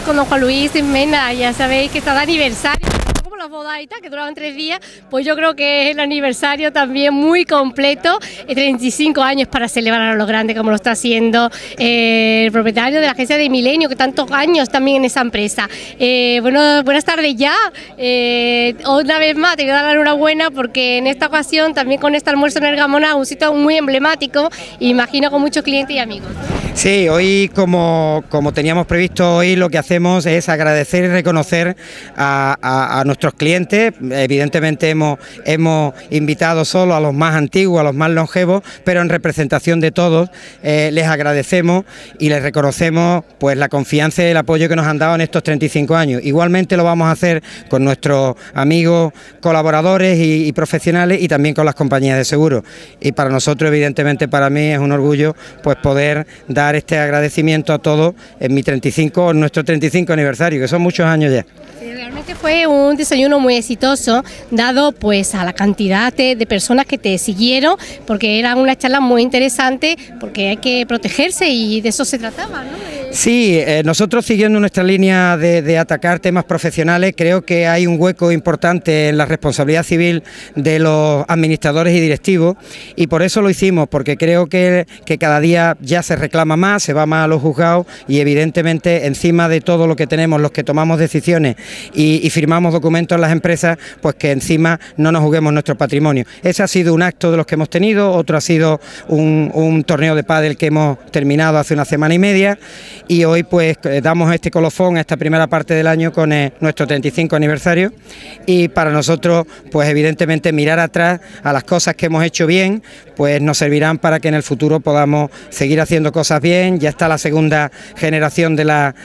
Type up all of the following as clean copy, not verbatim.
con don Juan Luis Mena. Ya sabéis que está de aniversario, como las bodas y tal, que duraban 3 días, pues yo creo que es el aniversario también muy completo, 35 años para celebrar a lo grande como lo está haciendo el propietario de la agencia de Milenio, que tantos años también en esa empresa. Bueno, buenas tardes ya, una vez más te voy a dar la enhorabuena porque en esta ocasión también con este almuerzo en el Gamona, un sitio muy emblemático, imagino con muchos clientes y amigos. Sí, hoy como teníamos previsto hoy, lo que hacemos es agradecer y reconocer a nuestros clientes. Evidentemente hemos invitado solo a los más antiguos, a los más longevos, pero en representación de todos les agradecemos y les reconocemos pues la confianza y el apoyo que nos han dado en estos 35 años. Igualmente lo vamos a hacer con nuestros amigos, colaboradores y profesionales, y también con las compañías de seguros. Y para nosotros, evidentemente, para mí es un orgullo pues poder dar este agradecimiento a todos en nuestro 35 aniversario, que son muchos años ya. Sí, realmente fue un desayuno muy exitoso, dado pues a la cantidad de personas que te siguieron, porque era una charla muy interesante, porque hay que protegerse y de eso se trataba, ¿no? Sí, nosotros siguiendo nuestra línea de atacar temas profesionales, creo que hay un hueco importante en la responsabilidad civil de los administradores y directivos, y por eso lo hicimos, porque creo que cada día ya se reclama más, se va más a los juzgados, y evidentemente encima de todo lo que tenemos, los que tomamos decisiones y firmamos documentos en las empresas, pues que encima no nos juguemos nuestro patrimonio. Ese ha sido un acto de los que hemos tenido, otro ha sido un torneo de pádel que hemos terminado hace una semana y media, y hoy pues damos este colofón a esta primera parte del año con nuestro 35 aniversario, y para nosotros pues evidentemente mirar atrás a las cosas que hemos hecho bien, pues nos servirán para que en el futuro podamos seguir haciendo cosas bien. Ya está la segunda generación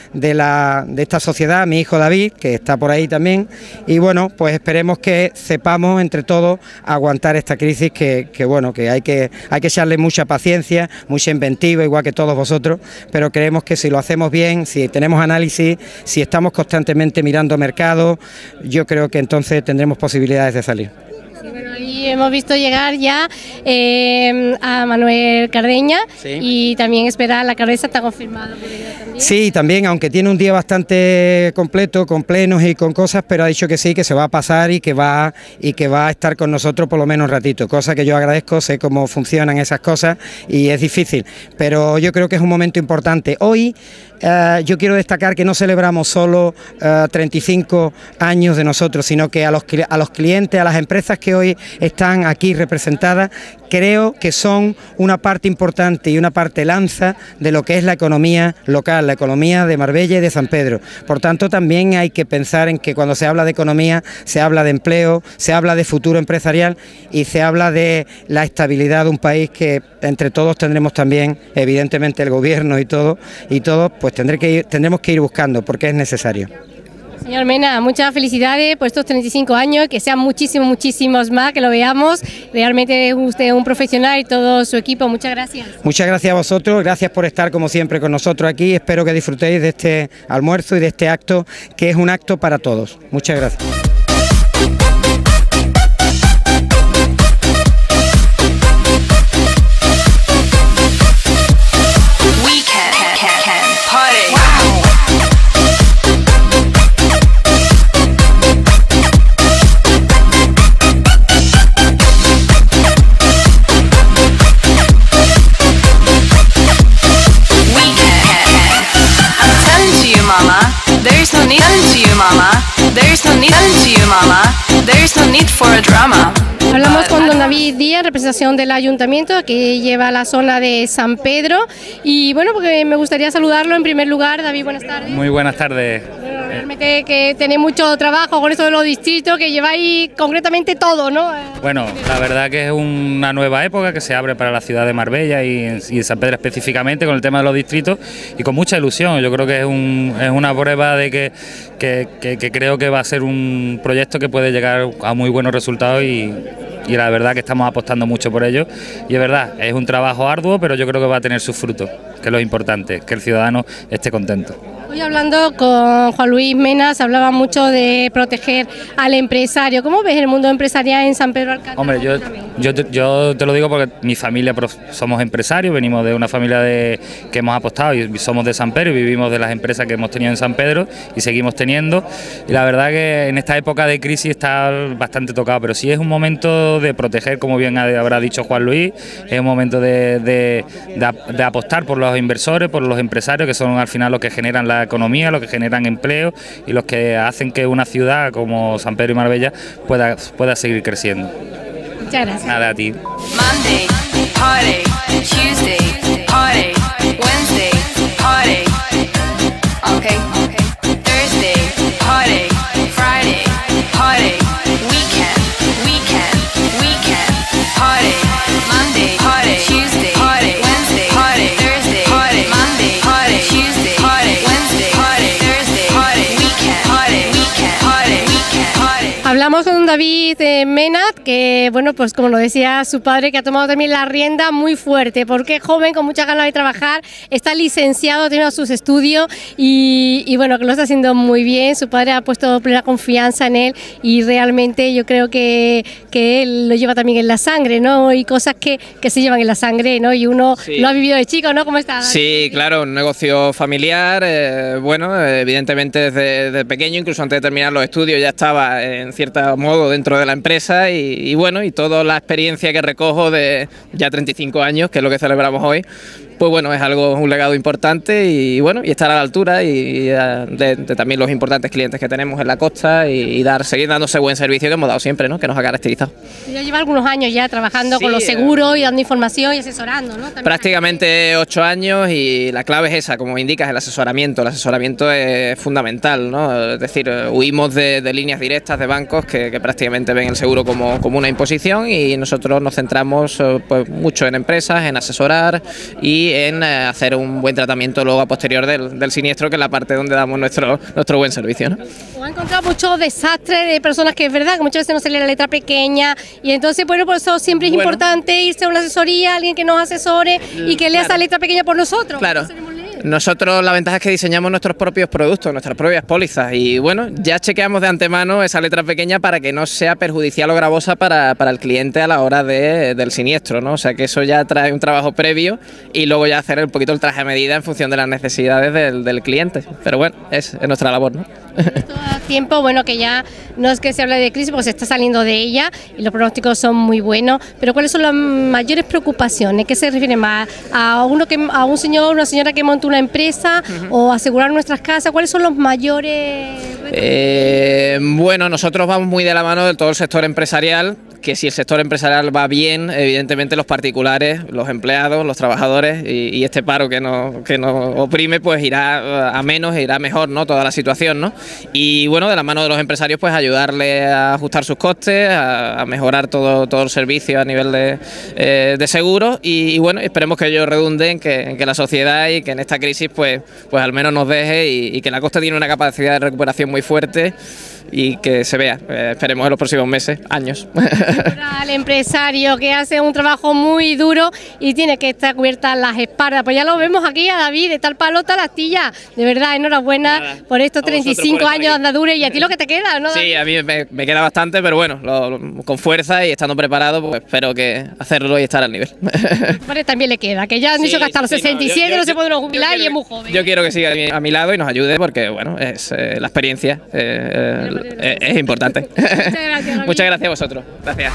de esta sociedad, mi hijo David, que está por ahí también, y bueno, pues esperemos que sepamos entre todos aguantar esta crisis que bueno, que hay que echarle mucha paciencia, mucha inventiva, igual que todos vosotros, pero creemos que si lo hacemos bien, si tenemos análisis, si estamos constantemente mirando mercado, yo creo que entonces tendremos posibilidades de salir. Sí, bueno, ahí hemos visto llegar ya a Manuel Cardeña, sí. Y también esperar, la cabeza está confirmada por ella también. Sí, también, aunque tiene un día bastante completo, con plenos y con cosas, pero ha dicho que sí, que se va a pasar y que va a estar con nosotros por lo menos un ratito, cosa que yo agradezco, sé cómo funcionan esas cosas y es difícil, pero yo creo que es un momento importante. Hoy yo quiero destacar que no celebramos solo 35 años de nosotros, sino que a los clientes, a las empresas que hoy están aquí representadas, creo que son una parte importante y una parte lanza de lo que es la economía local, la economía de Marbella y de San Pedro. Por tanto, también hay que pensar en que cuando se habla de economía, se habla de empleo, se habla de futuro empresarial y se habla de la estabilidad de un país que entre todos tendremos también, evidentemente el gobierno y todos, pues tendremos que ir buscando porque es necesario. Señor Mena, muchas felicidades por estos 35 años, que sean muchísimos más, que lo veamos. Realmente es usted un profesional y todo su equipo. Muchas gracias. Muchas gracias a vosotros, gracias por estar como siempre con nosotros aquí. Espero que disfrutéis de este almuerzo y de este acto, que es un acto para todos. Muchas gracias. There's no need to you, mama. There's no need to you, mama. There's no need for a drama. Hablamos con don David Díaz, representación del ayuntamiento que lleva la zona de San Pedro, y bueno, porque me gustaría saludarlo en primer lugar. David, buenas tardes. Muy buenas tardes. Bueno, realmente que tenéis mucho trabajo con esto de los distritos, que lleváis concretamente todo, ¿no? Bueno, la verdad que es una nueva época que se abre para la ciudad de Marbella y en San Pedro específicamente con el tema de los distritos, y con mucha ilusión. Yo creo que es una prueba de que creo que va a ser un proyecto que puede llegar a muy buenos resultados, y la verdad que estamos apostando mucho por ello, y es verdad, es un trabajo arduo, pero yo creo que va a tener sus frutos, que es lo importante, que el ciudadano esté contento. Hoy hablando con Juan Luis Mena, se hablaba mucho de proteger al empresario. ¿Cómo ves el mundo empresarial en San Pedro Alcántara? Hombre, yo te lo digo porque mi familia somos empresarios, venimos de una familia que hemos apostado y somos de San Pedro y vivimos de las empresas que hemos tenido en San Pedro y seguimos teniendo. Y la verdad que en esta época de crisis está bastante tocado, pero sí es un momento de proteger, como bien habrá dicho Juan Luis, es un momento de apostar por los inversores, por los empresarios, que son al final los que generan la economía, los que generan empleo y los que hacen que una ciudad como San Pedro y Marbella pueda seguir creciendo. Muchas gracias. Nada, a ti. Monday, party. Tuesday, party. Wednesday, party. Okay. Thursday, party. Friday, party. Weekend, party. Monday, party. Tuesday, party. Wednesday, party. Thursday, party. Monday, party. Tuesday, party. Wednesday, party. Thursday, party. Weekend, party. Hablamos con David Mena, que bueno, pues como lo decía su padre, que ha tomado también la rienda muy fuerte, porque es joven, con muchas ganas de trabajar, está licenciado, tiene sus estudios y bueno, que lo está haciendo muy bien. Su padre ha puesto plena confianza en él y realmente yo creo que él lo lleva también en la sangre, ¿no? Y cosas que se llevan en la sangre, ¿no? Y uno lo ha vivido de chico, ¿no? ¿Cómo está? Sí, claro, un negocio familiar, bueno, evidentemente desde pequeño, incluso antes de terminar los estudios ya estaba en cierto modo dentro de la empresa y bueno, y toda la experiencia que recojo de ya 35 años, que es lo que celebramos hoy, pues bueno, es un legado importante y bueno, y estar a la altura y de también los importantes clientes que tenemos en la costa y seguir dando ese buen servicio que hemos dado siempre, ¿no? Que nos ha caracterizado. Ya lleva algunos años ya trabajando Sí, con los seguros y dando información y asesorando, ¿no? También prácticamente 8 años y la clave es esa, como indicas, el asesoramiento. El asesoramiento es fundamental, ¿no? Es decir, huimos de líneas directas de bancos que prácticamente ven el seguro como una imposición y nosotros nos centramos pues mucho en empresas, en asesorar y en hacer un buen tratamiento luego a posterior del siniestro, que es la parte donde damos nuestro buen servicio, ¿no? He encontrado muchos desastres de personas que es verdad que muchas veces no se lee la letra pequeña y entonces bueno, por eso siempre es importante irse a una asesoría, alguien que nos asesore y que lea esa letra pequeña por nosotros. Claro. Nosotros la ventaja es que diseñamos nuestros propios productos, nuestras propias pólizas y bueno, ya chequeamos de antemano esa letra pequeña para que no sea perjudicial o gravosa para el cliente a la hora del siniestro, ¿no? O sea que eso ya trae un trabajo previo y luego ya hacer un poquito el traje a medida en función de las necesidades del cliente, pero bueno, es nuestra labor, ¿no? Todo tiempo, bueno, que ya no es que se hable de crisis porque se está saliendo de ella y los pronósticos son muy buenos, pero ¿cuáles son las mayores preocupaciones? ¿Qué se refiere más? ¿A un señor, una señora que monta una empresa o asegurar nuestras casas? ¿Cuáles son los mayores? Bueno, nosotros vamos muy de la mano de todo el sector empresarial, que si el sector empresarial va bien, evidentemente los particulares, los empleados, los trabajadores y este paro que nos oprime, pues irá a menos, irá mejor, ¿no? Toda la situación, ¿no? Y bueno, de la mano de los empresarios, pues ayudarle a ajustar sus costes, a mejorar todo el servicio a nivel de seguros y bueno, esperemos que ello redunde en que la sociedad y que en esta crisis pues al menos nos deje y que la costa tiene una capacidad de recuperación muy fuerte y que se vea, esperemos en los próximos meses, años. Al empresario que hace un trabajo muy duro y tiene que estar cubiertas las espaldas, pues ya lo vemos aquí a David, de tal palo, tal astilla, de verdad, enhorabuena. Nada, por estos 35 años de andadura y a ti lo que te queda, ¿no? Sí, a mí me queda bastante, pero bueno, con fuerza y estando preparado, pues espero que hacerlo y estar al nivel. Bueno, también le queda, que ya han dicho que hasta los 67 no se puede uno jubilar y es muy joven. Yo quiero que siga a mi lado y nos ayude porque, bueno, es la experiencia es importante. Muchas gracias. Muchas gracias a vosotros. Gracias.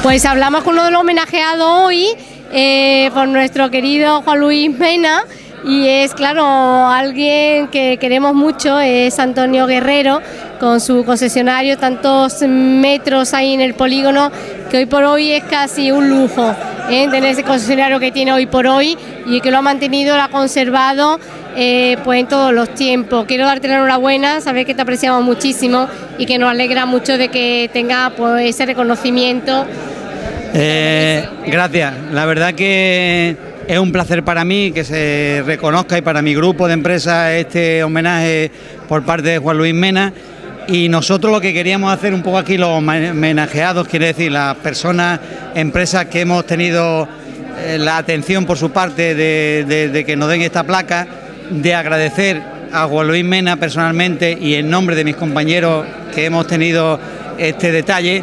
Pues hablamos con uno de los homenajeados hoy por nuestro querido Juan Luis Mena, y es claro alguien que queremos mucho, es Antonio Guerrero, con su concesionario, tantos metros ahí en el polígono, que hoy por hoy es casi un lujo tener ese concesionario que tiene hoy por hoy y que lo ha mantenido, lo ha conservado pues en todos los tiempos. Quiero darte la enhorabuena, saber que te apreciamos muchísimo y que nos alegra mucho de que tenga pues ese reconocimiento. Gracias, la verdad que es un placer para mí que se reconozca y para mi grupo de empresas este homenaje por parte de Juan Luis Mena, y nosotros lo que queríamos hacer un poco aquí, los homenajeados, quiere decir las personas, empresas que hemos tenido la atención por su parte de que nos den esta placa, de agradecer a Juan Luis Mena personalmente y en nombre de mis compañeros que hemos tenido este detalle,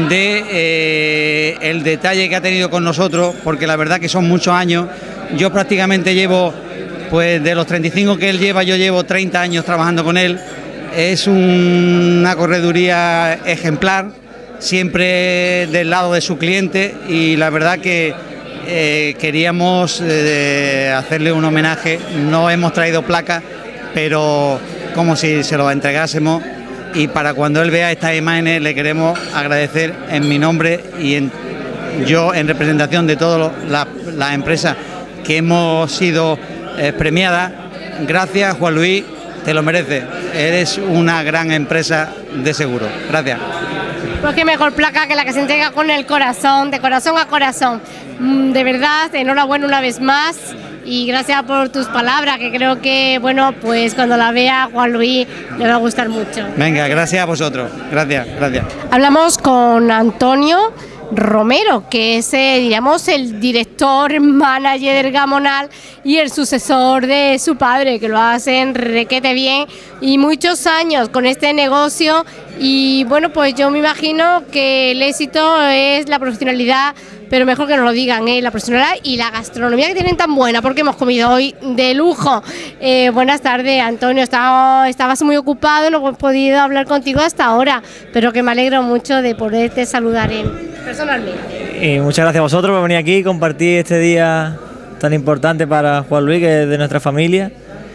el detalle que ha tenido con nosotros, porque la verdad que son muchos años. Yo prácticamente llevo, pues de los 35 que él lleva, yo llevo 30 años trabajando con él. Es una correduría ejemplar, siempre del lado de su cliente, y la verdad que queríamos hacerle un homenaje. No hemos traído placa, pero como si se lo entregásemos, y para cuando él vea estas imágenes le queremos agradecer en mi nombre y yo en representación de todas las empresas que hemos sido premiadas. Gracias, Juan Luis, te lo mereces, eres una gran empresa de seguro. Gracias. Pues qué mejor placa que la que se entrega con el corazón, de corazón a corazón. De verdad, enhorabuena una vez más y gracias por tus palabras, que creo que, bueno, pues cuando la vea Juan Luis le va a gustar mucho. Venga, gracias a vosotros. Gracias, gracias. Hablamos con Antonio Romero, que es, digamos, el director manager del Gamonal y el sucesor de su padre, que lo hacen requete bien y muchos años con este negocio. Y bueno, pues yo me imagino que el éxito es la profesionalidad, pero mejor que nos lo digan, la profesionalidad y la gastronomía que tienen tan buena, porque hemos comido hoy de lujo. Buenas tardes, Antonio, estabas muy ocupado, no hemos podido hablar contigo hasta ahora, pero que me alegro mucho de poderte saludar personalmente. Y muchas gracias a vosotros por venir aquí y compartir este día tan importante para Juan Luis, que es de nuestra familia,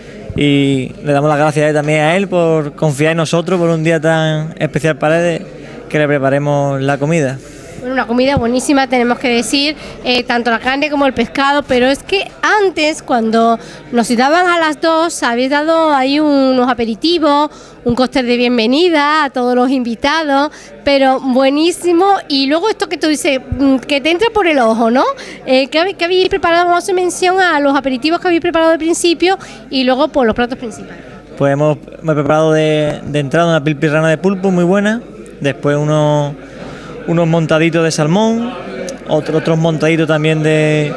y le damos las gracias también a él por confiar en nosotros por un día tan especial para él, que le preparemos la comida. Bueno, una comida buenísima, tenemos que decir, tanto la carne como el pescado, pero es que antes, cuando nos citaban a las 2, habéis dado ahí unos aperitivos, un cóctel de bienvenida a todos los invitados, pero buenísimo. Y luego esto que tú dices, que te entra por el ojo, ¿no? ¿Qué habéis preparado? Vamos a hacer mención a los aperitivos que habéis preparado al principio y luego por los platos principales. Pues hemos preparado de entrada una pilpirrana de pulpo muy buena, después unos montaditos de salmón, otros montaditos también de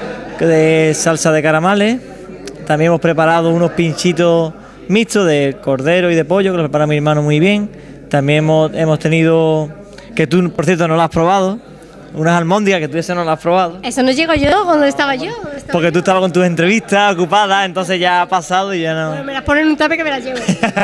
salsa de caramales. También hemos preparado unos pinchitos mixtos de cordero y de pollo, que los prepara mi hermano muy bien. También hemos tenido, que tú por cierto no lo has probado, unas almóndigas que tú ese no lo has probado. Eso no llego yo cuando estaba yo. Porque tú estabas con tus entrevistas ocupadas, entonces ya ha pasado y ya no. Bueno, me las ponen en un tape que me las llevo.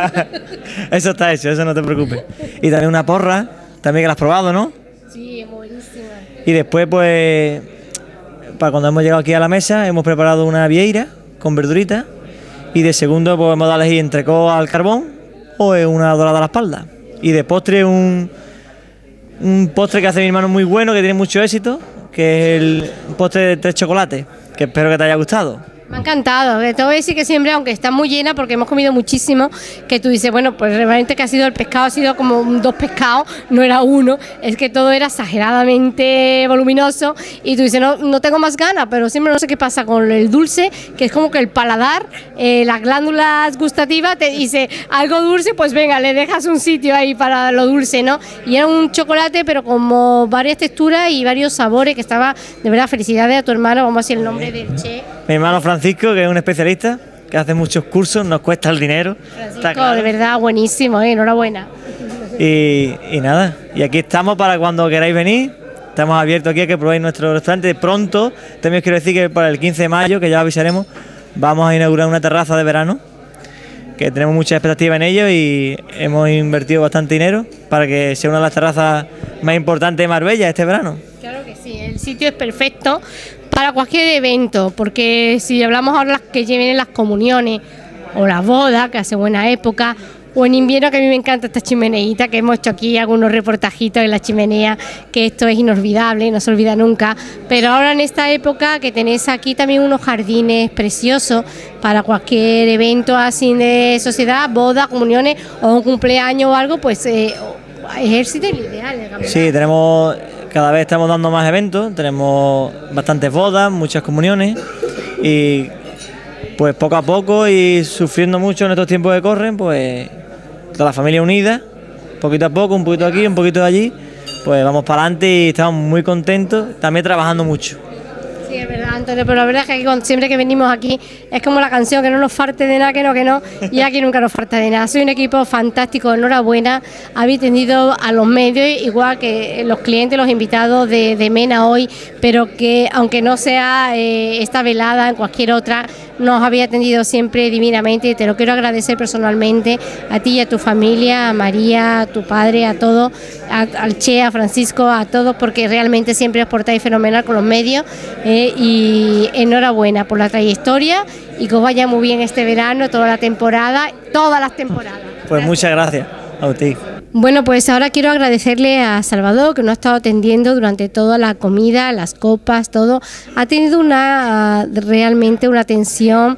Eso está hecho, eso no te preocupes. Y también una porra, también que la has probado, ¿no? Sí, es buenísima. Y después, pues, para cuando hemos llegado aquí a la mesa, hemos preparado una vieira con verduritas. Y de segundo, pues hemos dado a elegir entrecot al carbón o una dorada a la espalda. Y de postre, un postre que hace mi hermano muy bueno, que tiene mucho éxito, que es el postre de 3 chocolates, que espero que te haya gustado. Me ha encantado, te voy a decir que siempre, aunque está muy llena, porque hemos comido muchísimo, que tú dices, bueno, pues realmente que ha sido el pescado, ha sido como 2 pescados, no era uno, es que todo era exageradamente voluminoso, y tú dices, no tengo más ganas, pero siempre no sé qué pasa con el dulce, que es como que el paladar, las glándulas gustativas, te dice algo dulce, pues venga, le dejas un sitio ahí para lo dulce, ¿no? Y era un chocolate, pero como varias texturas y varios sabores, que estaba, de verdad, felicidades a tu hermano, vamos a decir el nombre del chef. Mi hermano Francisco, que es un especialista, que hace muchos cursos, nos cuesta el dinero. Francisco, claro. De verdad, buenísimo, enhorabuena. Y nada, y aquí estamos para cuando queráis venir. Estamos abiertos aquí a que probéis nuestro restaurante. Pronto, también os quiero decir que para el 15 de mayo, que ya avisaremos, vamos a inaugurar una terraza de verano, que tenemos mucha expectativa en ello y hemos invertido bastante dinero para que sea una de las terrazas más importantes de Marbella este verano. el sitio es perfecto para cualquier evento, porque si hablamos ahora las que vienen las comuniones o las bodas, que hace buena época, o en invierno, que a mí me encanta esta chimeneita, que hemos hecho aquí algunos reportajitos en la chimenea, que esto es inolvidable, no se olvida nunca. Pero ahora en esta época que tenéis aquí también unos jardines preciosos para cualquier evento así de sociedad, boda, comuniones o un cumpleaños o algo, pues ejército ideal. Sí, cada vez estamos dando más eventos, tenemos bastantes bodas, muchas comuniones y pues poco a poco y sufriendo mucho en estos tiempos que corren, pues toda la familia unida, poquito a poco, un poquito aquí, un poquito de allí, pues vamos para adelante y estamos muy contentos, también trabajando mucho. Sí, es verdad, Antonio, pero la verdad es que aquí, siempre que venimos aquí es como la canción, que no nos falte de nada, que no, y aquí nunca nos falta de nada. Soy un equipo fantástico, enhorabuena, habéis tenido a los medios, igual que los clientes, los invitados de Mena hoy, pero que aunque no sea esta velada, en cualquier otra, nos había atendido siempre divinamente, y te lo quiero agradecer personalmente, a ti y a tu familia, a María, a tu padre, a todos, al Che, a Francisco, a todos, porque realmente siempre os portáis fenomenal con los medios, y enhorabuena por la trayectoria y que os vaya muy bien este verano, toda la temporada, todas las temporadas. Pues muchas gracias a ti. Bueno, pues ahora quiero agradecerle a Salvador, que nos ha estado atendiendo durante toda la comida, las copas, todo. Ha tenido realmente una atención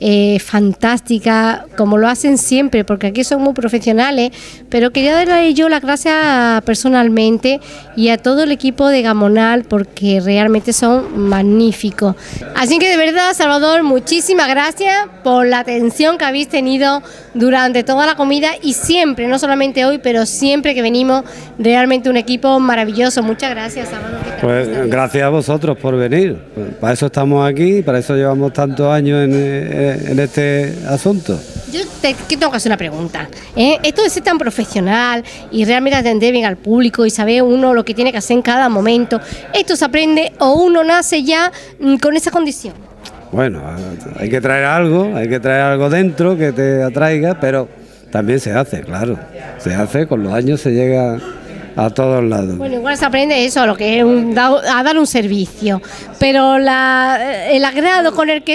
fantástica, como lo hacen siempre, porque aquí son muy profesionales, pero quería darle yo las gracias personalmente y a todo el equipo de Gamonal, porque realmente son magníficos. Así que de verdad, Salvador, muchísimas gracias por la atención que habéis tenido durante toda la comida y siempre, no solamente hoy, pero siempre que venimos, realmente un equipo maravilloso. Muchas gracias, Salvador. Pues gracias a vosotros por venir, pues, para eso estamos aquí, para eso llevamos tantos años en este asunto. Yo tengo que hacer una pregunta. Esto de ser tan profesional y realmente atender bien al público y saber uno lo que tiene que hacer en cada momento, ¿esto se aprende o uno nace ya con esa condición? Bueno, hay que traer algo dentro que te atraiga, pero también se hace, claro. Se hace, con los años se llega a todos lados. Bueno, igual se aprende eso, lo que es a dar un servicio, pero el agrado con el que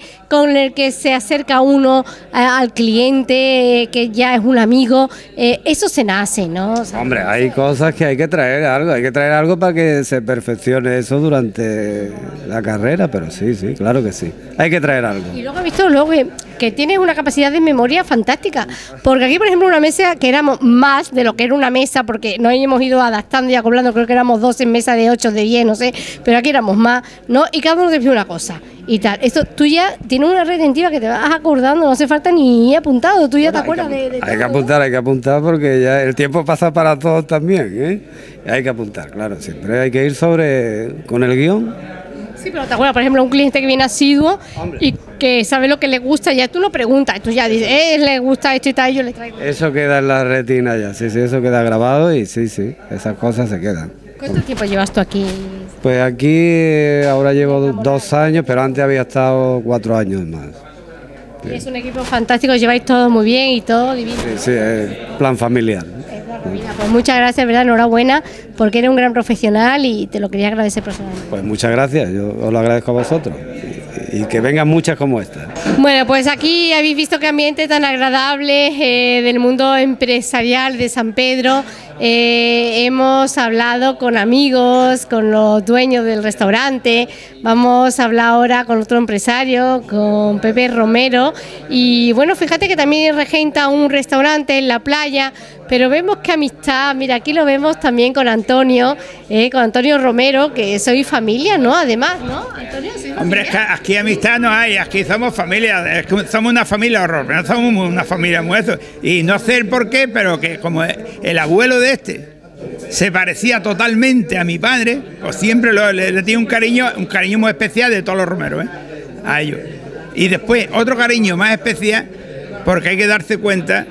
se acerca uno al cliente, que ya es un amigo, eso se nace, ¿no? O sea, hombre, hay cosas que hay que traer algo para que se perfeccione eso durante la carrera, pero sí, claro que sí, hay que traer algo. Y luego he visto que tienes una capacidad de memoria fantástica, porque aquí, por ejemplo, una mesa que éramos más de lo que era una mesa, porque no hemos ido adaptando y acoplando, creo que éramos 12 en mesa de 8, de 10, no sé, pero aquí éramos más, ¿no? Y cada uno te pide una cosa y tal. Esto tú ya tienes una retentiva que te vas acordando, no hace falta ni apuntado, tú ya te acuerdas de hay que apuntar porque ya el tiempo pasa para todos también, ¿eh? Hay que apuntar, claro, siempre hay que ir con el guión. Sí, pero te acuerdas, por ejemplo, un cliente que viene asiduo y que sabe lo que le gusta, ya tú no preguntas, tú ya dices, le gusta esto y tal, yo le traigo. Eso queda en la retina ya, sí, eso queda grabado y sí, esas cosas se quedan. ¿Cuánto tiempo llevas tú aquí? Pues aquí ahora llevo 2 años, pero antes había estado 4 años más. Sí. Es un equipo fantástico, lleváis todo muy bien y todo divino. Sí, es plan familiar. Pues muchas gracias, ¿verdad? Enhorabuena, porque eres un gran profesional y te lo quería agradecer personalmente. Pues muchas gracias, yo os lo agradezco a vosotros y que vengan muchas como esta. Bueno, pues aquí habéis visto qué ambiente tan agradable del mundo empresarial de San Pedro. Hemos hablado con amigos, con los dueños del restaurante, vamos a hablar ahora con otro empresario, con Pepe Romero, y bueno, fíjate que también regenta un restaurante en la playa, pero vemos que amistad, mira, aquí lo vemos también con Antonio Romero, que soy familia, ¿no? Además, ¿no? Antonio, hombre, es que aquí amistad no hay, aquí somos familia, es que somos una familia horror, no somos una familia muy eso, y no sé el por qué, pero que como el abuelo de se parecía totalmente a mi padre, pues siempre le tenía un cariño muy especial de todos los romeros, a ellos. Y después otro cariño más especial, porque hay que darse cuenta,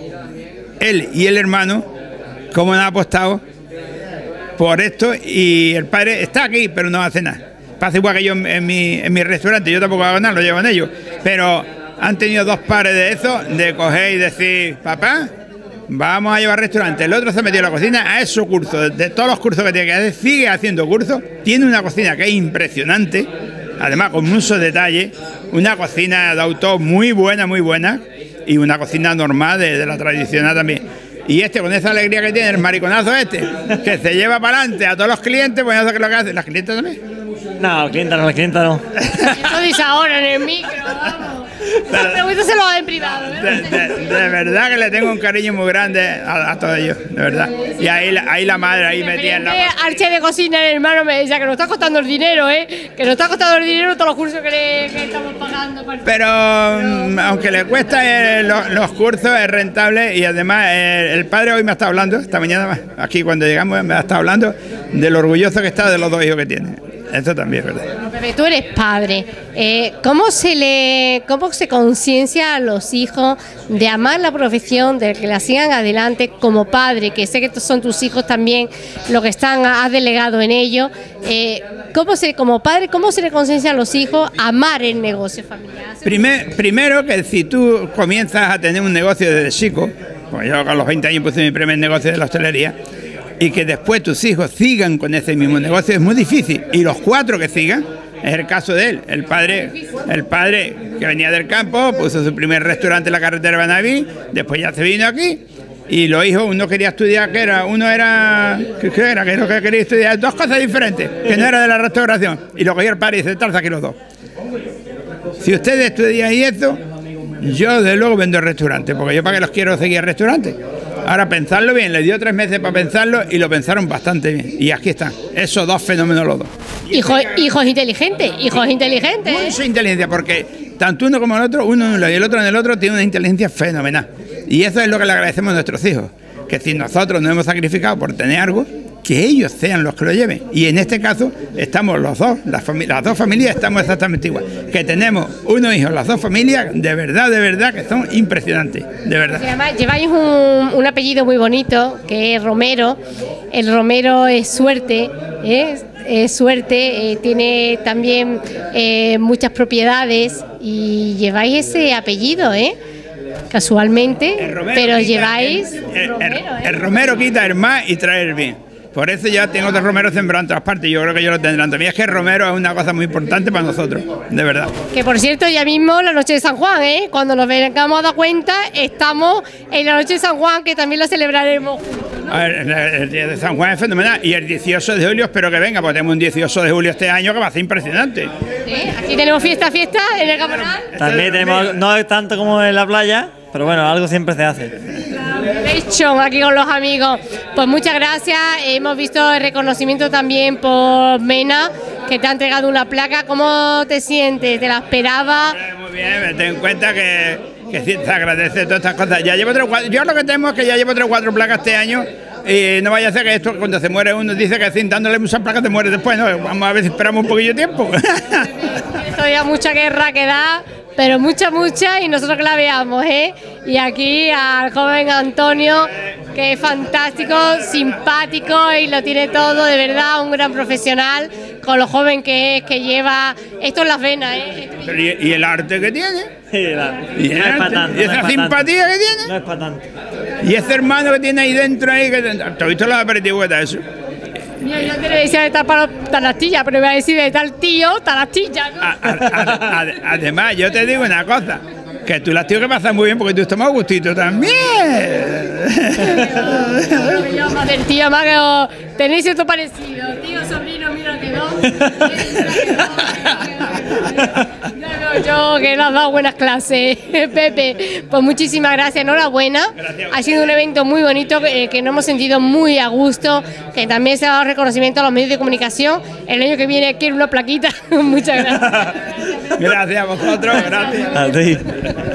él y el hermano, cómo han apostado por esto, y el padre está aquí, pero no hace nada. Pasa igual que yo en mi restaurante, yo tampoco hago nada, lo llevan ellos, pero han tenido 2 pares de eso, de coger y decir, papá, vamos a llevar restaurante. El otro se metió en la cocina a esos cursos, de todos los cursos que tiene que hacer, sigue haciendo cursos, tiene una cocina que es impresionante, además con muchos detalles, una cocina de autor muy buena, y una cocina normal de la tradicional también. Y con esa alegría que tiene, el mariconazo que se lleva para adelante a todos los clientes, pues eso es lo que hacen. ¿Las clientes también? No, la clienta no. Eso dice ahora en el micro, vamos. Pregúntaselo en privado. De verdad que le tengo un cariño muy grande a todos ellos, de verdad. Y ahí la madre, ahí metía en la... Al chef de cocina, el hermano me decía que nos está costando el dinero, que nos está costando el dinero todos los cursos que estamos pagando. Pero aunque le cuesta los cursos, es rentable. Y además el padre hoy me ha estado hablando, esta mañana aquí cuando llegamos me ha estado hablando de lo orgulloso que está de los 2 hijos que tiene. Eso también es verdad. Pepe, tú eres padre. ¿Cómo se conciencia a los hijos de amar la profesión, de que la sigan adelante como padre? Que sé que son tus hijos también lo que has delegado en ello. Como padre, ¿cómo se le conciencia a los hijos a amar el negocio familiar? Primero que si tú comienzas a tener un negocio desde chico, pues yo a los 20 años puse mi primer negocio de la hostelería, y que después tus hijos sigan con ese mismo negocio es muy difícil. Y los 4 que sigan, es el caso de él. El padre que venía del campo, puso su primer restaurante en la carretera de Benaví, después ya se vino aquí. Y los hijos, uno quería estudiar, ¿qué era? ¿Qué era? Que lo que quería estudiar, 2 cosas diferentes, que no era de la restauración. Y lo cogió el padre y dice, aquí los 2. Si ustedes estudian y esto, yo de luego vendo el restaurante, porque yo para qué los quiero seguir el restaurante. Ahora pensarlo bien, le dio 3 meses para pensarlo y lo pensaron bastante bien. Y aquí están, esos 2 fenómenos los 2. Hijos inteligentes. Mucha inteligencia, porque tanto uno como el otro, uno en uno y el otro en el otro, tiene una inteligencia fenomenal. Y eso es lo que le agradecemos a nuestros hijos, que si nosotros nos hemos sacrificado por tener algo, que ellos sean los que lo lleven. Y en este caso estamos los dos, las 2 familias estamos exactamente igual. Que tenemos unos hijos, las 2 familias, de verdad, que son impresionantes, de verdad. Además, lleváis un apellido muy bonito, que es Romero. El Romero es suerte, es suerte, tiene también muchas propiedades y lleváis ese apellido, casualmente, pero lleváis el Romero quita el más y trae el bien. Por eso ya tengo otros romeros sembrados en todas partes. Yo creo que ellos lo tendrán también. Es que el romero es una cosa muy importante para nosotros, de verdad. Que por cierto, ya mismo la noche de San Juan, cuando nos vengamos a dar cuenta, estamos en la noche de San Juan, que también la celebraremos. A ver, el día de San Juan es fenomenal. Y el 18 de julio espero que venga, porque tenemos un 18 de julio este año que va a ser impresionante. ¿Sí? Aquí tenemos fiesta en el Caporal. También tenemos, no es tanto como en la playa, pero bueno, algo siempre se hace. Aquí con los amigos. Pues muchas gracias. Hemos visto el reconocimiento también por Mena, que te ha entregado una placa. ¿Cómo te sientes? ¿Te la esperaba? Muy bien, ten en cuenta que sí, te agradece todas estas cosas. Ya llevo 3 o 4, yo lo que temo es que ya llevo 3 o 4 placas este año. Y no vaya a ser que esto, cuando se muere uno, dice que sin dándole muchas placas te muere después, ¿no? Vamos a ver si esperamos un poquillo de tiempo. Todavía mucha guerra que da, pero mucha, y nosotros que la veamos, Y aquí al joven Antonio, que es fantástico, simpático y lo tiene todo, de verdad, un gran profesional, con lo joven que es, que lleva esto en las venas, ¿Y el arte que tiene? Sí, ¿Y no es para tanto, ¿Y esa simpatía que tiene? No es para tanto. Y ese hermano que tiene ahí dentro, ¿te has visto los aperitivos que está eso? Mira, yo te decía de tal palo, tal astilla, pero iba a decir de tal tío, tal astilla, ¿no? Además, yo te digo una cosa, que tú las tienes que pasar muy bien porque tú tomas gustito también. Del tío, más que tenéis esto parecido, tío, sobrino, mira que no. Yo que nos has dado buenas clases, Pepe. Pues muchísimas gracias, enhorabuena. Gracias. Ha sido un evento muy bonito que nos hemos sentido muy a gusto, que también se ha dado reconocimiento a los medios de comunicación. El año que viene quiero una plaquita. Muchas gracias. Gracias a vosotros, gracias. A ti.